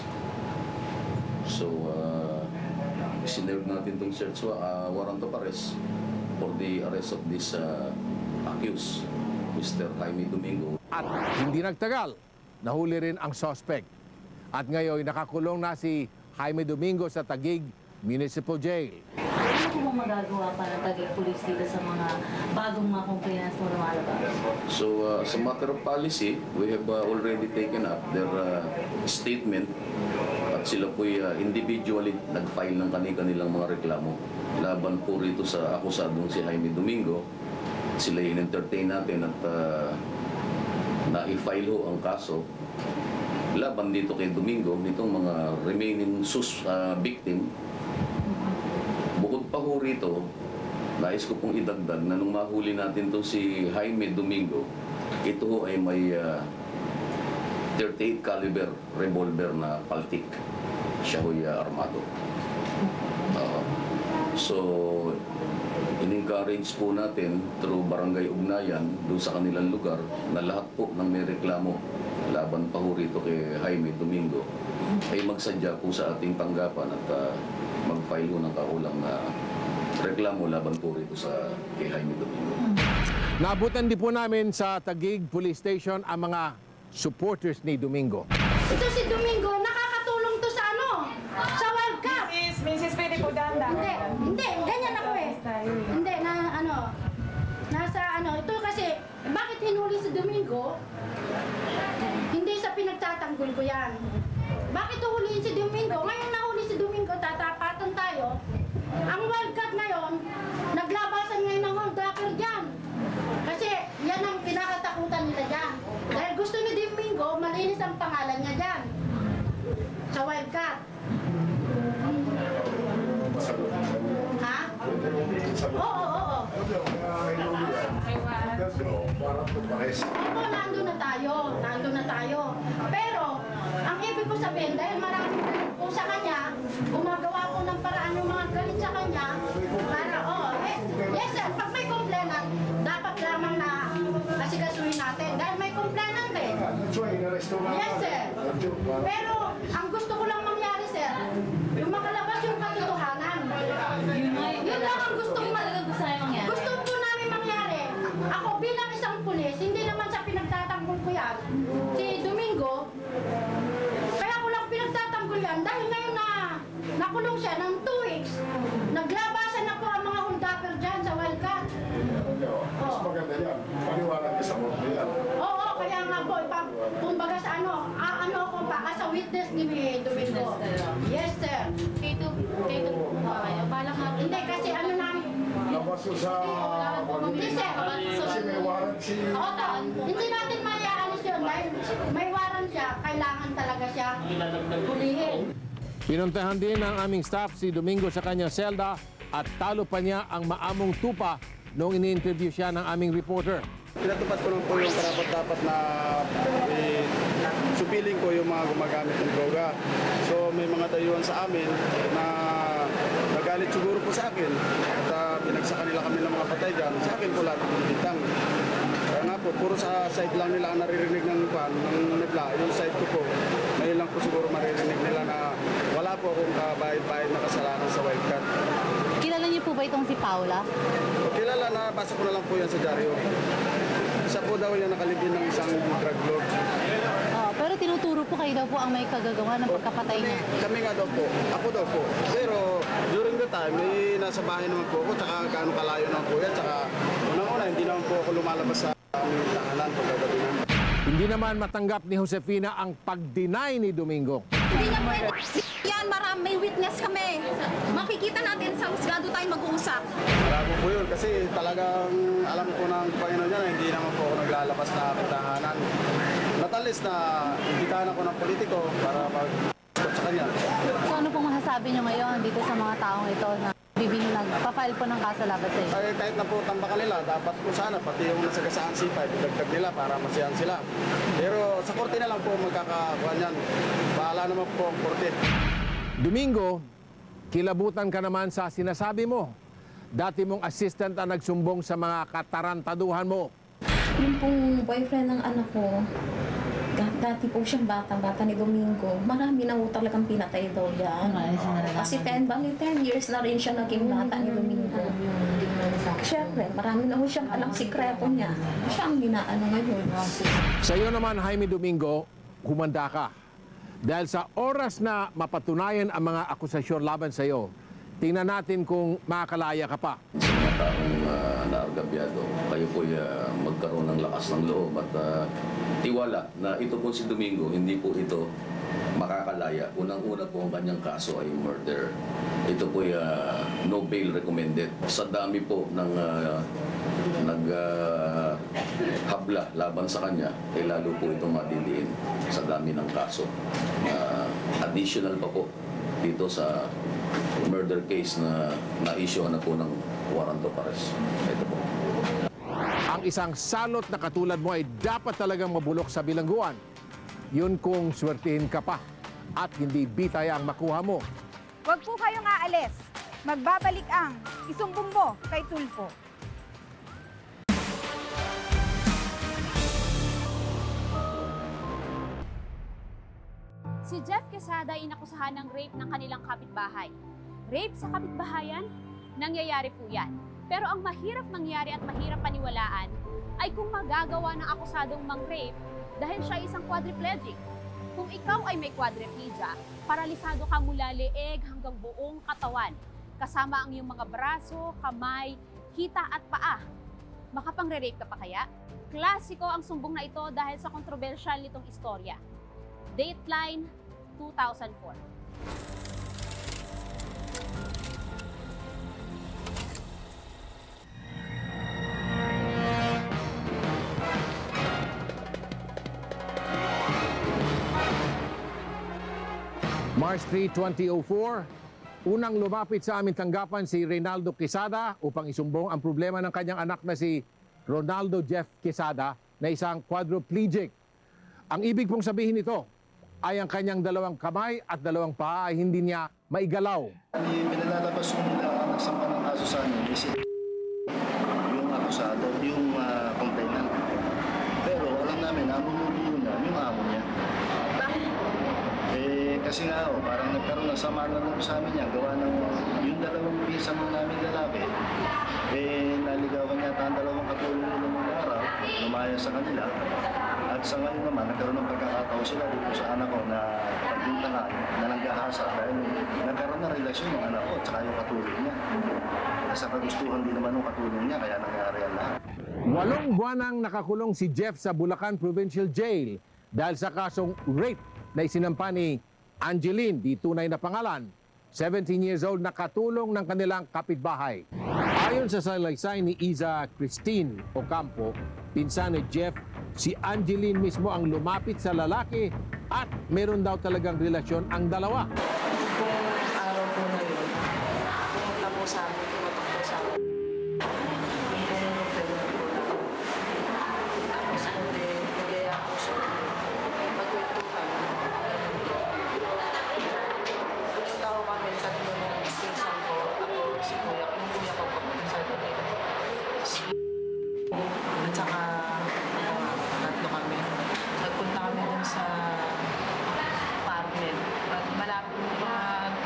[SPEAKER 21] So, uh, sinerve natin itong search uh, warrant of arrest for the arrest of this uh, accused, Mister Jaime Domingo.
[SPEAKER 4] At hindi nagtagal, nahuli rin ang suspect. At ngayon nakakulong na si Jaime Domingo sa Taguig Municipal Jail.
[SPEAKER 8] Ano po bang magagawa para Taguig Police dito sa mga bagong mga complainants mo lumalabas?
[SPEAKER 21] So, uh, as a matter of policy, we have uh, already taken up their uh, statement at sila po'y uh, individually nag-file ng kani-kanilang mga reklamo laban po rito sa akusadong si Jaime Domingo. Sila in-entertain natin at uh, na-i-file ho ang kaso laban dito kay Domingo, nitong mga remaining sus uh, victim. Bukod pa ho rito, nais ko pong idagdag na nung mahuli natin to si Jaime Domingo, ito ho ay may uh, thirty-eight caliber revolver na paltik. Siya ho'y uh, armado. Uh, so, in-encourage po natin through barangay ugnayan doon sa kanilang lugar na lahat po ng may reklamo laban pa ho rito kay Jaime Domingo ay magsadya po sa ating tanggapan at uh, mag-file ho ng kaulang na reklamo laban po rito sa kay Jaime Domingo.
[SPEAKER 4] Nabutan din po namin sa Taguig Police Station ang mga supporters ni Domingo.
[SPEAKER 7] Ito si Domingo, nakakatulong to sa ano? Sa World Cup.
[SPEAKER 22] Misis, Misis, pwede po dahan-dahan.
[SPEAKER 7] Hindi, hindi, ganyan ako eh. Hindi, na ano, nasa ano, ito kasi, bakit hinuli si Domingo? Hindi sa pinagtatanggol ko yan. Bakit huhulihin si Domingo? Ngayon nahuli si Domingo, tatapatan tayo. Ang World Cup ngayon, naglabasan ngayon ng Hondaker dyan. Kasi yan ang pinakatakutan nila dyan. Dahil gusto ni Domingo,
[SPEAKER 2] So, malinis ang pangalan niya dyan. Sa Wildcat. Ha? Oo, oo, oo. Opo, nandun na tayo. Nandun na tayo. Pero, ang ibig ko sabihin, dahil marami po sa kanya, gumagawa po ng paraan yung mga galit sa kanya, para, oh, eh, yes sir, pag may complainant, dapat lamang na asikasuhin natin. Dahil may complainant eh. Yes sir. Pero, ang gusto ko lang mangyari sir, yung makalabas yung katotohanan. Yun lang ang gusto ko mangyari. Gusto po namin mangyari. Ako bilang isang pulis, hindi naman sa pinagtatanggol ko yan. Si Domingo, kaya ko lang pinagtatanggol yan dahil ngayon na nakulong siya ng two weeks. Naglabasan na po ang mga holdapper dyan sa Wildcat.
[SPEAKER 13] Mas maganda yan. Paniwanan ka sa korte yan.
[SPEAKER 2] Oo, kaya nga po, ipag, kumbaga sa ano, ah, ano ako pa, as a witness ni Domingo. Yes, sir. Kito, kito, parang nga, hindi kasi ano namin,
[SPEAKER 13] Labas ko sa...
[SPEAKER 2] hindi, sir.
[SPEAKER 13] Kasi may warrant si...
[SPEAKER 2] Oo, ta, hindi natin mayaalis yun dahil may warrant siya, kailangan talaga siya hulihin.
[SPEAKER 4] Pinuntahan din ng aming staff si Domingo sa kanyang selda at talo pa niya ang maamong tupa noong ini-interview siya ng aming reporter.
[SPEAKER 9] Pinatupad ko lang po yung karapat-dapat na eh, supiling ko yung mga gumagamit ng droga. So may mga dayuhan sa amin na nagalit siguro po sa akin at uh, pinagsakan nila kami ng mga patay dyan. Sa akin po lahat pinibitang. Kaya nga po, puro sa side lang nila ang naririnig ng kwan, ng nagla. Yung side ko po, ngayon lang po siguro maririnig nila na wala po akong kabayad-bayad na kasalanan sa Wildcat.
[SPEAKER 23] Kilala niyo po ba itong si Paula?
[SPEAKER 9] Kilala na, basa ko na lang po yan sa dyaryo. Isa po daw yung nakalibin ng isang drug lord.
[SPEAKER 23] Oh, pero tinuturo po kayo daw po ang may kagagawa ng pagkapatay niya.
[SPEAKER 9] Kami nga daw po, ako daw po. Pero during the time, may nasa bahay naman po ako, tsaka gaano kalayo naman po yan, tsaka unang-una, hindi naman po ako lumalabas sa aming tahanan pagkagabi naman.
[SPEAKER 4] Hindi naman matanggap ni Josefina ang pag-deny ni Domingo.
[SPEAKER 20] Hindi na pwede. Yan, marami, may witness kami. Makikita natin sa husgado tayo mag-uusap.
[SPEAKER 9] Marami po yun kasi talagang alam ko ng Panginoon niya na hindi naman po ako naglalabas na tahanan. Natalis na imbitahan ako ng politiko para mag-spot sa kanya.
[SPEAKER 23] So ano pong masasabi niyo ngayon dito sa mga taong ito na bibing nagpa-file po ng kaso laban sa iyo?
[SPEAKER 9] Ay, kahit na po tambakan nila, dapat po sana pati yung nasagasaan C five, dagdag nila para masiyahan sila. Pero sa korte na lang po magkakakuha niyan. Bahala naman po ang korte.
[SPEAKER 4] Domingo, kilabutan ka naman sa sinasabi mo. Dati mong assistant ang nagsumbong sa mga katarantaduhan mo.
[SPEAKER 20] Yung pong boyfriend ng anak ko, dati po siyang bata-bata ni Domingo. Marami na po talagang pinatay daw yan. Kasi ten, bali ten years na rin siya naging bata ni Domingo. Siyempre, marami na po siyang alang sikreto niya. Siya ang ginaano ngayon.
[SPEAKER 4] Sa iyo naman, Jaime Domingo, humanda ka. Dahil sa oras na mapatunayan ang mga akusasyon laban sa iyo, tingnan natin kung makakalaya ka pa.
[SPEAKER 21] Sa mga taong uh, naagabyado, kayo po uh, magkaroon ng lakas ng loob at uh, tiwala na ito po si Domingo, hindi po ito makakalaya. Unang-una po ang kanyang kaso ay murder. Ito po ay uh, no bail recommended. Sa dami po ng uh, naghabla uh, laban sa kanya, ay lalo po ito madidiin sa dami ng kaso. Uh, additional pa po dito sa murder case na na-issue na po ng warrant of arrest. Ito po.
[SPEAKER 4] Ang isang salot na katulad mo ay dapat talagang mabulok sa bilangguan. Yun kung swertihin ka pa at hindi bitay ang makuha mo.
[SPEAKER 3] Huwag po kayong aalis. Magbabalik ang isumbong mo kay Tulfo.
[SPEAKER 1] Si Jeff Quesada ay inakusahan ng rape ng kanilang kapitbahay. Rape sa kapitbahayan? Nangyayari po yan. Pero ang mahirap mangyari at mahirap paniwalaan ay kung magagawa ng akusadong mang-rape dahil siya ay isang quadriplegic. Kung ikaw ay may quadriplegia, paralisado ka mula leeg hanggang buong katawan, kasama ang iyong mga braso, kamay, hita at paa. Makapangre-rape ka pa kaya? Klasiko ang sumbong na ito dahil sa kontrobersyal nitong istorya. Dateline two thousand four.
[SPEAKER 4] March three, twenty oh four, unang lumapit sa aming tanggapan si Reynaldo Quesada upang isumbong ang problema ng kanyang anak na si Ronaldo Jeff Quesada na isang quadriplegic. Ang ibig pong sabihin nito ay ang kanyang dalawang kamay at dalawang paa ay hindi niya maigalaw.
[SPEAKER 5] Pinalalabas yung nila nagsampa ng kaso sa amin is yung akusado, yung uh, complainant. Pero alam namin, ang bumubuo na yung amo niya. Eh, kasi nga, oh, parang nagkaroon ng sama na lang sa amin yan. Gawa ng yung dalawang pisa mo namin lalaki, eh, naligawan niya ang dalawang katulong nila ng araw, lumaya sa kanila. At sa ngayon naman, nagkaroon ng pagkakataon sila dito sa anak ko na pagbintangan na nanggahasa dahil nagkaroon ng relasyon ng anak ko at saka yung katulong niya. Sa kagustuhan din naman ng katulong niya, kaya nangyari yan lahat.
[SPEAKER 4] Walong buwanang nakakulong si Jeff sa Bulacan Provincial Jail dahil sa kasong rape na isinampa ni Angeline, di tunay na pangalan, seventeen years old, na katulong ng kanilang kapitbahay. Ayon sa salaysay ni Iza Christine Ocampo, pinsan ni Jeff, si Angeline mismo ang lumapit sa lalaki at meron daw talagang relasyon ang dalawa.
[SPEAKER 8] Kung araw po na yun, pumunta po sa amin, pumunta po sa amin. Tapos po din, nagaya po siya. Magkwentuhan. Pumunta ko kami tatlo ng pinsan ko. Ako, si Kuya, yung Kuya ko po, sa doon. Si at saka tatlo kami. Nagpunta kami dun sa apartment. Malapit mga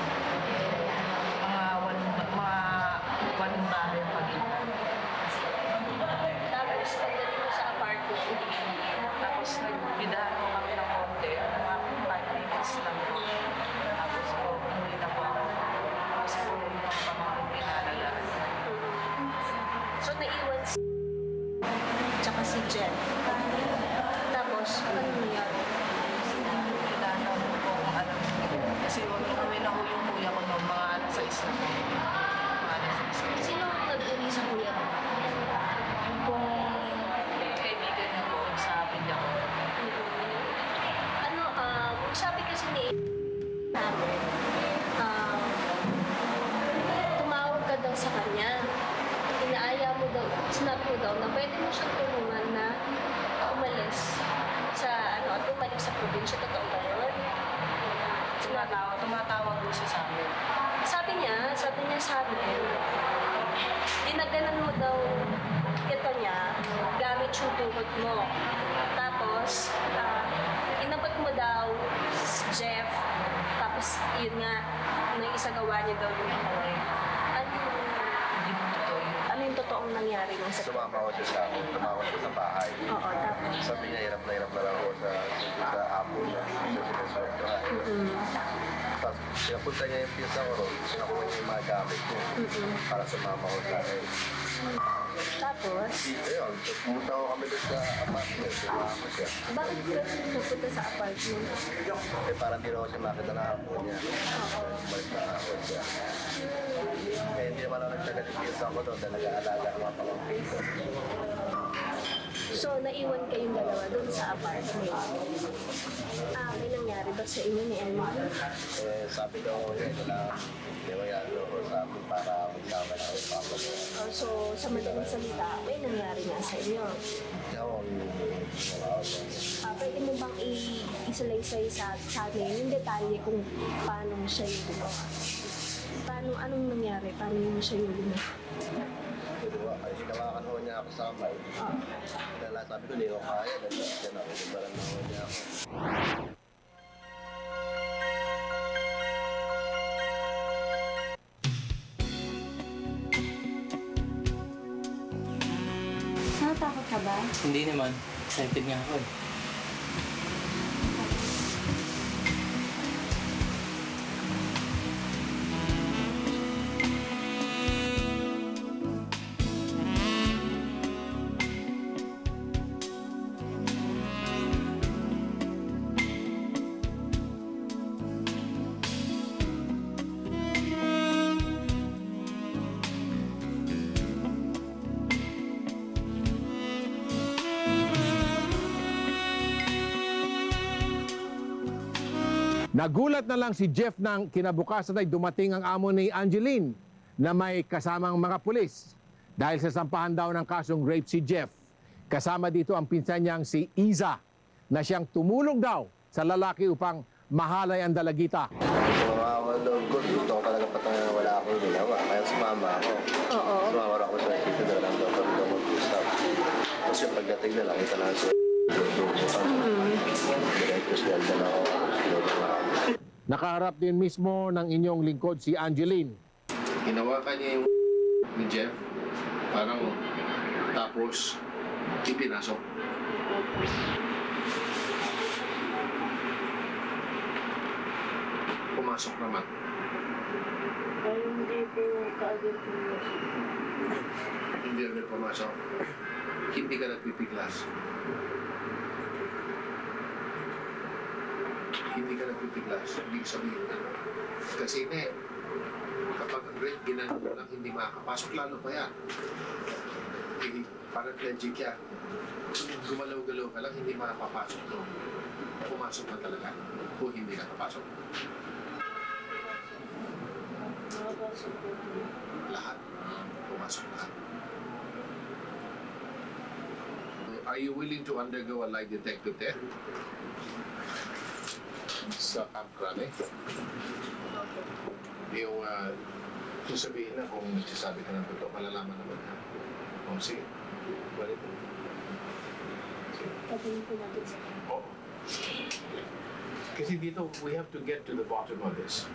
[SPEAKER 8] mga walong mga walong bahay pagitan. Tapos pagdating ko sa apartment, tapos nagbidahan ko kami ng konti, mga five minutes lang po. Tapos po, umuwi na po ako. Tapos po yung mga pamangkin pinalalaan. So naiwan si tsaka si Jen. Tapos, ano nangyari? Kailangan mo po kung alam mo. Kasi umuwi na ko yung kuya ko noong mga alas sa isa. Mga alas sa isa. Sino ang nag-uwi sa kuya ko? Yung pong kaibigan niya po sa pamilya ko.
[SPEAKER 17] Ano, um, sabi kasi ni namin, um, tumawag ka daw sa kanya. Inaaya mo daw, sinabi mo daw na pwede mo siyang tulungan na umalis sa, ano, at umalis sa probinsya. Totoo ba yun?
[SPEAKER 8] Tumatawag, tumatawag po siya sa amin.
[SPEAKER 17] Sabi niya, sabi niya sa amin, dinaganan mo daw ito niya, gamit yung tuhod mo. Tapos, uh, inabot mo daw si Jeff, tapos yun nga, nang isagawa niya daw yung away. Ano Ano yung totoong nangyari ng sa
[SPEAKER 13] Sumama ko siya sa akin, tumawag ko sa bahay.
[SPEAKER 17] Oo, tapos?
[SPEAKER 13] Sabi niya, hirap na hirap na lang ako sa, sa apo niya, sa sinusunod.
[SPEAKER 17] Mm-mm.
[SPEAKER 13] Tapos, pinapunta niya yung piyesa ko ron, sinakuha niya yung mga gamit niya
[SPEAKER 17] Mm-mm.
[SPEAKER 13] para sumama ko sa akin.
[SPEAKER 17] Tapos?
[SPEAKER 13] Ayun, tapos pumunta ko kami doon sa apartment, sumama ko siya.
[SPEAKER 17] Bakit ka napunta sa apartment?
[SPEAKER 13] Eh, parang di na ako siya makita na apo niya. Balik na ako siya. Eh, hindi naman ako nagtagal yung piyesa ko doon, dahil nag-aalaga ng mga pamangkin ko.
[SPEAKER 17] So, naiwan kayong dalawa doon sa apartment. Ah, may nangyari ba sa inyo ni Emily?
[SPEAKER 13] Eh, sabi daw ko yun, wala, di ba yan, no, sabi para magsama na ako papa ko.
[SPEAKER 17] Oh, so, sa madaling salita, may nangyari nga sa inyo.
[SPEAKER 13] Hindi ako, wala ako.
[SPEAKER 17] Ah, pwede mo bang i- isalaysay sa, sa amin yung detalye kung paano siya yung gumawa? Paano, anong nangyari? Paano yung siya yung gumawa?
[SPEAKER 13] Diba, ay hinawakan ho niya ako sa kamay. Dala, sabi ko, hindi ko kaya, dahil siya na, ibaran na ho niya ako.
[SPEAKER 17] Natatakot ka ba?
[SPEAKER 6] Hindi naman. Excited nga ako eh.
[SPEAKER 4] Nagulat na lang si Jeff nang kinabukasan ay dumating ang amo ni Angeline na may kasamang mga pulis. Dahil sa sampahan daw ng kasong rape si Jeff. Kasama dito ang pinsan niyang si Iza na siyang tumulong daw sa lalaki upang mahalay ang dalagita.
[SPEAKER 13] Mga loob ko, gusto ko talaga patay na wala akong ginawa. Kaya sumama ako.
[SPEAKER 1] Oo.
[SPEAKER 13] Sumama ako sa dito na lang daw kami daw mag-usap. Tapos yung pagdating na lang, ito na siya.
[SPEAKER 4] Nakaharap din mismo ng inyong lingkod si Angeline.
[SPEAKER 5] Hinawakan niya yung ni Jeff, parang tapos ipinasok. Pumasok naman.
[SPEAKER 8] Ay, hindi po kaagad pumasok.
[SPEAKER 5] Hindi agad pumasok. Hindi ka nagpipiglas. Hindi ka nagpipiglas. Ibig sabihin na. Kasi ne, kapag ang red ginano mo lang, hindi makakapasok, lalo pa yan. Eh, paraplegic yan. Gumalaw-galaw ka lang, hindi makakapasok doon. Pumasok na talaga. O hindi nakapasok.
[SPEAKER 8] Nakapasok po.
[SPEAKER 5] Lahat. Pumasok lahat. Are you willing to undergo a lie detector test? Sa Camp Crane? Yung uh, sasabihin na kung nagsasabi ka ng totoo, malalaman naman na. O, sige. Balik mo.
[SPEAKER 8] Tagalin po natin sa
[SPEAKER 5] Oo. Kasi dito, we have to get to the bottom of this.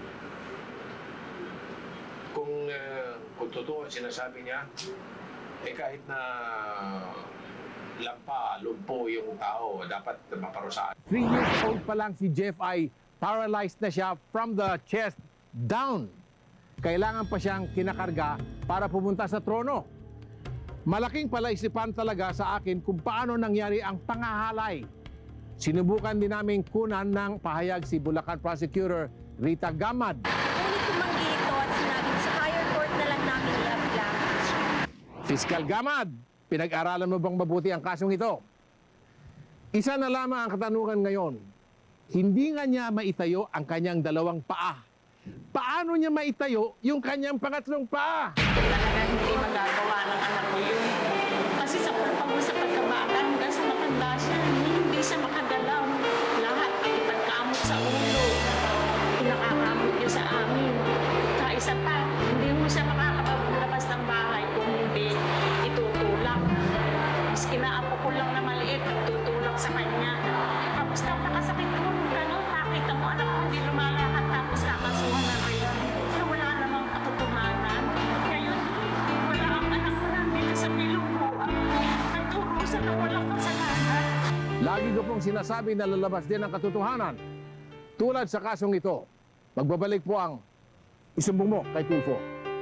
[SPEAKER 5] Kung, uh, kung totoo ang sinasabi niya, eh kahit na lampa, lumpo yung tao, dapat maparusahan.
[SPEAKER 4] Three years old pa lang si Jeff ay paralyzed na siya from the chest down. Kailangan pa siyang kinakarga para pumunta sa trono. Malaking palaisipan talaga sa akin kung paano nangyari ang pangahalay. Sinubukan din namin kunan ng pahayag si Bulacan Prosecutor Rita Gamad.
[SPEAKER 1] Ngunit tumanggi ito at sinabing sa higher court na lang namin i-apply.
[SPEAKER 4] Fiscal Gamad, pinag-aralan mo bang mabuti ang kasong ito? Isa na lamang ang katanungan ngayon. Hindi nga niya maitayo ang kanyang dalawang paa. Paano niya maitayo yung kanyang pangatlong paa?
[SPEAKER 10] Talagang hindi magagawa ng anak ko yun. Kasi sa pagpapagod sa pagkabata, hanggang sa matanda siya, hindi siya makagalaw. Lahat ay pagkamot sa ulo. Pinakakamot niya sa amin. Kaisa pa, hindi mo siya makakapagulabas ng bahay kung hindi itutulak. Maski na apo ko lang na maliit, tutulak sa kanya. Tapos napakasakit ko, gano'n, nakita mo anak ko hindi lumalakad, tapos kakasuhan na kayo. Kaya wala namang katotohanan. Ngayon, wala ang anak ko nandito sa bilungguan. Nagturusan na walang kasalanan.
[SPEAKER 4] Lagi ko pong sinasabi na lalabas din ang katotohanan. Tulad sa kasong ito, magbabalik po ang isumbong mo kay Tulfo.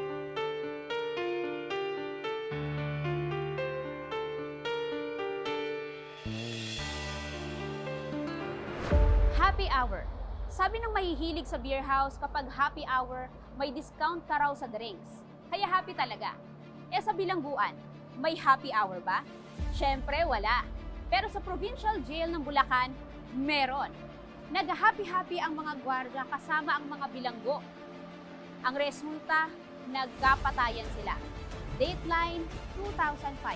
[SPEAKER 11] Happy hour. Sabi ng mahihilig sa beer house, kapag happy hour, may discount ka raw sa drinks. Kaya happy talaga. E sa bilangguan, may happy hour ba? Siyempre, wala. Pero sa Provincial Jail ng Bulacan, meron. Nag-happy-happy ang mga gwardiya kasama ang mga bilanggo. Ang resulta, nagkapatayan sila. Dateline two thousand five.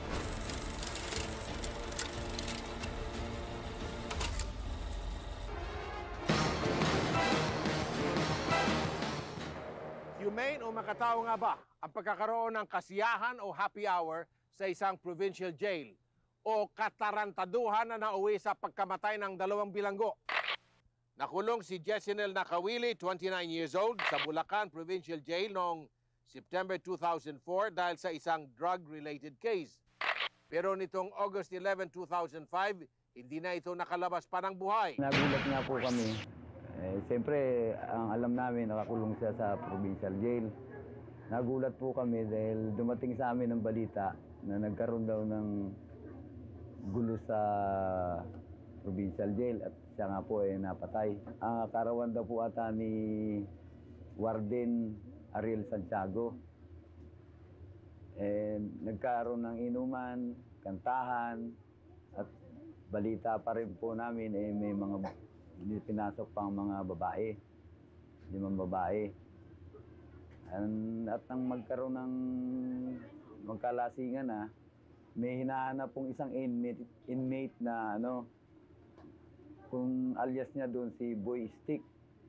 [SPEAKER 4] Humane o makatao nga ba ang pagkakaroon ng kasiyahan o happy hour sa isang provincial jail o katarantaduhan na nauwi sa pagkamatay ng dalawang bilanggo? Nakulong si Jessinel Nakawili, twenty-nine years old, sa Bulacan Provincial Jail noong September two thousand four dahil sa isang drug-related case. Pero nitong August eleventh, two thousand five, hindi na ito nakalabas pa ng buhay.
[SPEAKER 12] Nagulat nga po kami. Eh, Siyempre, ang alam namin, nakakulong siya sa provincial jail. Nagulat po kami dahil dumating sa amin ang balita na nagkaroon daw ng gulo sa provincial jail at siya nga po ay napatay. Ang karawan daw po ata ni Warden Ariel Santiago. Eh, nagkaroon ng inuman, kantahan, at balita pa rin po namin eh, may mga Hindi pinasok pang mga babae, limang babae. And, at nang magkaroon ng magkalasingan na, may hinahanap pong isang inmate, inmate na ano, kung alias niya doon si Boy Stick.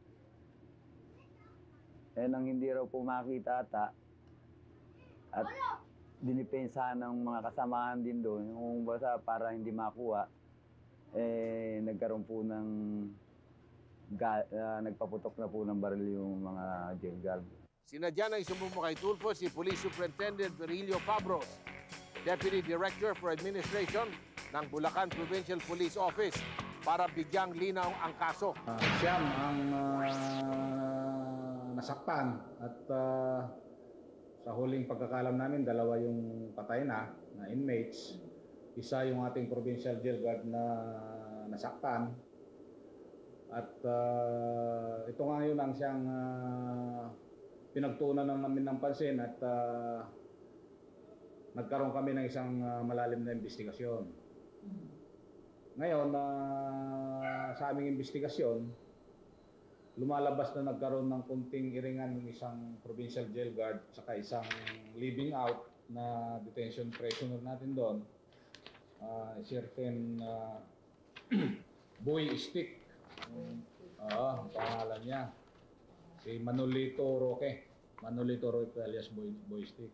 [SPEAKER 12] Eh nang hindi raw po makita ata, at dinipensahan ng mga kasamahan din doon, kung basta para hindi makuha, eh nagkaroon po ng, ga, uh, nagpaputok na po ng baril yung mga jail guard.
[SPEAKER 4] Sinadya na isumbong mo kay Tulfo si Police Superintendent Virilio Fabros, Deputy Director for Administration ng Bulacan Provincial Police Office, para bigyang linaw ang kaso.
[SPEAKER 15] Uh, siyam ang uh, nasaktan at uh, sa huling pagkakalam namin, dalawa yung patay na, na inmates. Isa yung ating provincial jail guard na nasaktan. At uh, ito nga yun ang siyang uh, pinagtuunan ng namin ng pansin at uh, nagkaroon kami ng isang uh, malalim na investigasyon. Ngayon, uh, sa aming investigasyon, lumalabas na nagkaroon ng kunting iringan ng isang provincial jail guard saka isang living out na detention prisoner natin doon. Uh, certain uh, Boy Stick, uh, ang pangalan niya. Si Manolito Roque. Manolito Roque alias Boy, Boy Stick.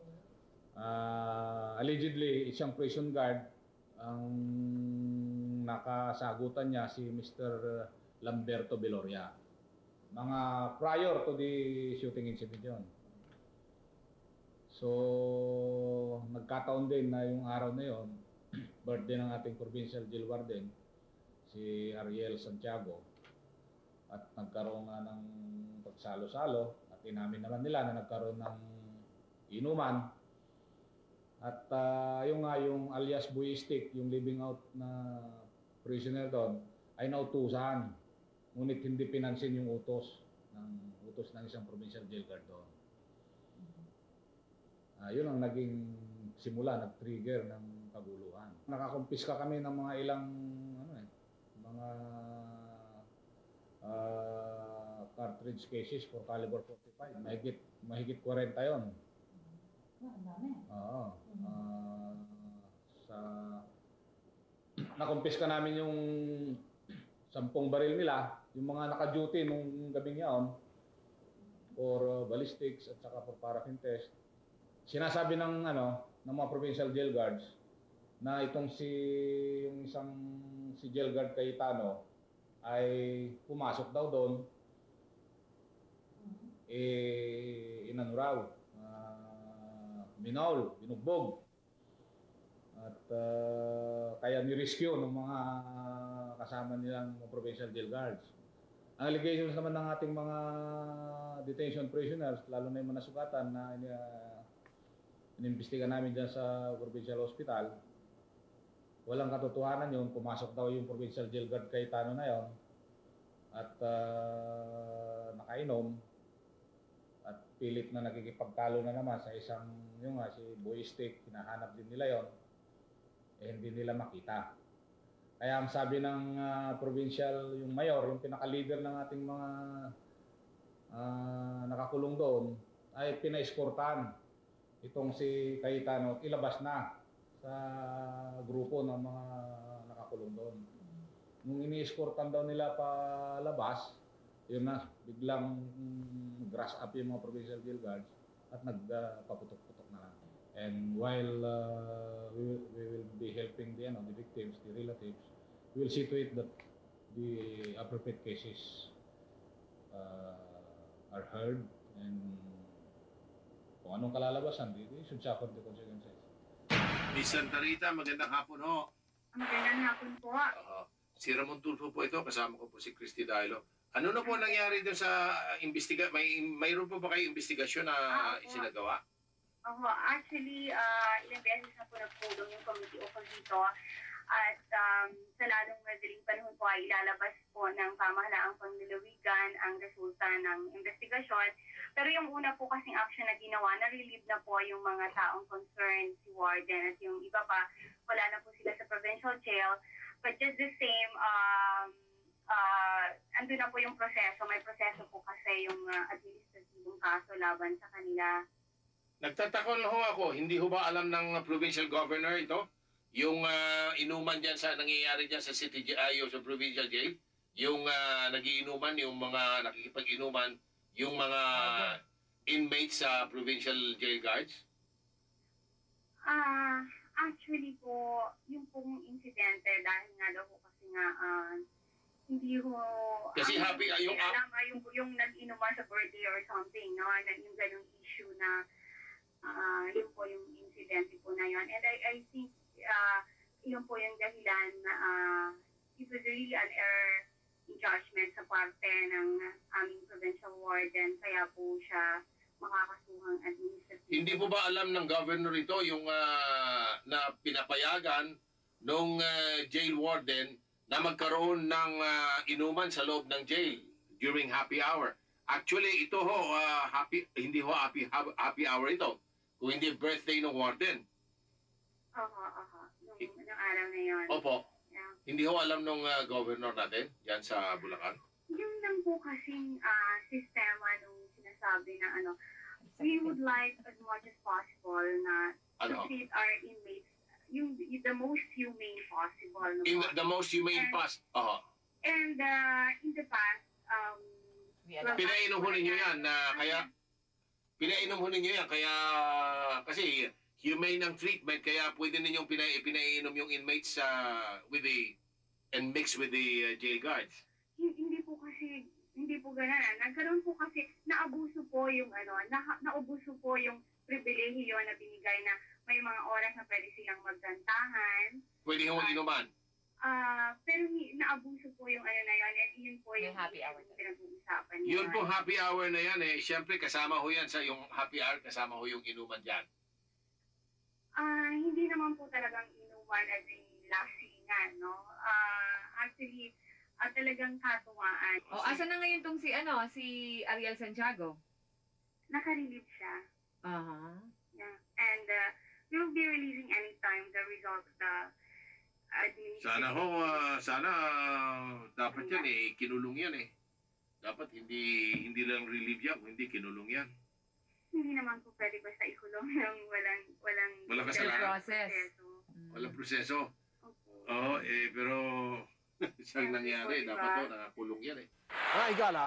[SPEAKER 15] Uh, allegedly, isang prison guard ang nakasagutan niya si Mister Lamberto Beloria. Mga prior to the shooting incident yun. So, nagkataon din na yung araw na yun, birthday ng ating provincial jail warden, si Ariel Santiago. At nagkaroon nga ng pagsalo-salo at inamin naman nila na nagkaroon ng inuman. At uh, yung nga yung alias Boy Stick, yung living out na prisoner doon, ay nautusan. Ngunit hindi pinansin yung utos ng utos ng isang provincial jail guard doon. Uh, yun ang naging simula, nag-trigger ng kaguluhan. Nakakumpiska kami ng mga ilang ano eh, mga uh, cartridge cases for caliber forty-five. Mahigit, mahigit forty yun. Oo. Uh, sa nakumpiska namin yung sampung baril nila, yung mga naka-duty nung gabing yaon for uh, ballistics at saka for paraffin test. Sinasabi ng ano ng mga provincial jail guards na itong si yung isang si jail guard Cayetano ay pumasok daw doon eh inano raw binaul, binugbog. At uh, kaya ni-rescue ng mga kasama nilang mga provincial jail guards. Ang allegations naman ng ating mga detention prisoners, lalo na yung mga nasugatan na uh, inimbestiga namin dyan sa provincial hospital, walang katotohanan yun. Pumasok daw yung provincial jail guard Cayetano na yon at uh, nakainom. At pilit na nakikipagtalo na naman sa isang, yung nga, si Boy Stick, hinahanap din nila yon, eh hindi nila makita. Kaya ang sabi ng uh, provincial, yung mayor, yung pinaka-leader ng ating mga uh, nakakulong doon, ay pina-escortan itong si Cayetano, ilabas na sa grupo ng mga nakakulong doon. Nung ini-escortan daw nila palabas, yun na, biglang mm, grass up yung mga provincial jail guards at nagpaputok-putok uh, na lang. And while uh, we, will, we will be helping the, ano, the victims, the relatives, we will see to it that the appropriate cases uh, are heard and kung anong kalalabasan, they should suffer the consequences.
[SPEAKER 4] Miss Santa Rita, magandang hapon ho.
[SPEAKER 16] Magandang hapon po.
[SPEAKER 4] Uh, si Ramon Tulfo po ito, kasama ko po si Christy Dailo. Ano na po nangyari doon sa investiga? May mayroon po ba kayo investigasyon na ah, isinagawa?
[SPEAKER 16] Ako, actually, uh, ilang beses na po nagpulong yung committee o dito. At um, sa lalong madaling panahon po ay ilalabas po ng pamahalaang panglalawigan ang resulta ng investigasyon. Pero yung una po kasing action na ginawa, na-relieve na po yung mga taong concerned, si warden at yung iba pa, wala na po sila sa provincial jail. But just the same, um, uh, andun na po yung proseso. May proseso po kasi yung uh, administrativong kaso laban sa kanila.
[SPEAKER 4] Nagtatakol ho ako, hindi ho ba alam ng provincial governor ito? Yung uh, inuman dyan sa, nangyayari dyan sa city jail, uh, sa provincial jail? Yung uh, nagiinuman, yung mga nakikipag-inuman, yung mga inmates sa provincial jail guards?
[SPEAKER 16] Ah, uh, actually po, yung pong insidente, dahil nga daw po kasi nga, uh, hindi ho...
[SPEAKER 4] Kasi
[SPEAKER 16] um,
[SPEAKER 4] happy, uh, yung...
[SPEAKER 16] Alam, uh, yung, yung nag-inuman sa birthday or something, no? Na, yung ganong issue na, uh, yun po yung incidente po na yun. And I, I think, uh, yun po yung dahilan na uh, it was really an error in judgment sa parte ng aming provincial warden, kaya po siya makakasuhang administrative.
[SPEAKER 4] Hindi po ba alam ng governor ito yung uh, na pinapayagan nung uh, jail warden na magkaroon ng uh, inuman sa loob ng jail during happy hour? Actually, ito ho, uh, happy, hindi ho happy, happy hour ito, kung hindi birthday ng warden.
[SPEAKER 16] Oho, oho. Nung, nung araw na yun.
[SPEAKER 4] Opo.
[SPEAKER 16] Yeah.
[SPEAKER 4] Hindi ho alam nung uh, governor natin, yan sa Bulacan?
[SPEAKER 16] Yung lang po kasing uh, sistema nung sinasabi na ano, we would like as much as possible na
[SPEAKER 4] ano?
[SPEAKER 16] to treat our inmates yung, yung the most humane possible. No?
[SPEAKER 4] In the, the most humane past, uh
[SPEAKER 16] And uh, in the past, um,
[SPEAKER 4] pinainom ho ninyo yan, na kaya, pinainom ho ninyo yan, kaya, kasi, humane ang treatment, kaya pwede ninyong pinai pinainom yung inmates uh, with the, and mix with the uh, jail guards.
[SPEAKER 16] Hindi po kasi, hindi po ganun. Nagkaroon po kasi, naabuso po yung ano, na, naubuso po yung pribilehiyo na binigay na may mga oras na pwede silang magkantahan.
[SPEAKER 4] Pwede ho mag-inuman.
[SPEAKER 16] Ah, uh, pero naabuso po yung ano na yun, and yun po yung happy hour na pinag-uusapan niya.
[SPEAKER 4] Yun po happy hour na yan eh. Siyempre kasama ho yan sa yung happy hour, kasama ho yung inuman dyan.
[SPEAKER 16] Ah, uh, hindi naman po talagang inuman as in lasingan, no? Ah, uh, actually, uh, talagang katuwaan.
[SPEAKER 14] O, oh, asan na ngayon tong si, ano, si Ariel Santiago?
[SPEAKER 16] Naka-relieve siya.
[SPEAKER 14] Uh-huh.
[SPEAKER 16] Yeah. And uh, we will be releasing anytime the result of the administration.
[SPEAKER 4] Sana ho, uh, sana uh, dapat yan eh, kinulong yan eh. Dapat hindi hindi lang relieve yan, hindi kinulong yan.
[SPEAKER 16] Hindi naman po pwede basta ikulong ng walang walang
[SPEAKER 4] walang kasalanan.
[SPEAKER 14] Process.
[SPEAKER 4] Walang proseso. Oo, eh, pero siyang nangyari, dapat to, nakakulong yan eh. Mga higala,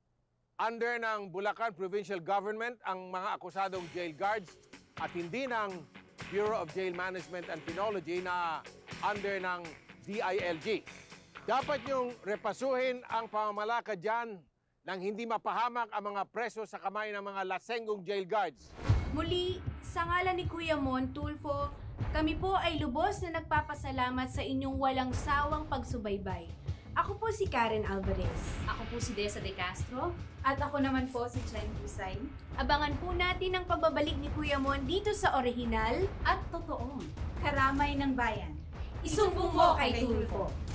[SPEAKER 4] under ng Bulacan Provincial Government ang mga akusadong jail guards at hindi ng Bureau of Jail Management and Penology na under ng D I L G. Dapat niyong repasuhin ang pamamalakad dyan nang hindi mapahamak ang mga preso sa kamay ng mga lasenggong jail guards.
[SPEAKER 1] Muli, sa ngalan ni Kuya Mon Tulfo, kami po ay lubos na nagpapasalamat sa inyong walang sawang pagsubaybay. Ako po si Karen Alvarez.
[SPEAKER 11] Ako po si Desa De Castro.
[SPEAKER 3] At ako naman po si Chen Husay.
[SPEAKER 1] Abangan po natin ang pagbabalik ni Kuya Mon dito sa orihinal
[SPEAKER 3] at totoong Karamay ng Bayan.
[SPEAKER 1] Isumbong mo kay Tulfo.